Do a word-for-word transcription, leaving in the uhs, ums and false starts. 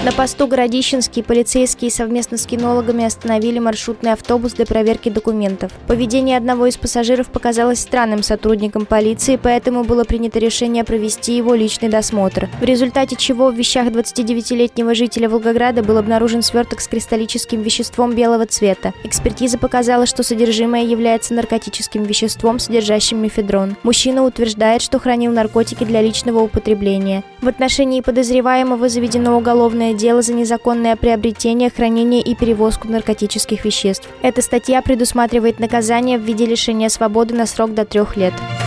На посту Городищенский полицейские совместно с кинологами остановили маршрутный автобус для проверки документов. Поведение одного из пассажиров показалось странным сотрудникам полиции, поэтому было принято решение провести его личный досмотр, в результате чего в вещах двадцатидевятилетнего жителя Волгограда был обнаружен сверток с кристаллическим веществом белого цвета. Экспертиза показала, что содержимое является наркотическим веществом, содержащим мефедрон. Мужчина утверждает, что хранил наркотики для личного употребления. В отношении подозреваемого заведено уголовное дело за незаконное приобретение, хранение и перевозку наркотических веществ. Эта статья предусматривает наказание в виде лишения свободы на срок до трех лет.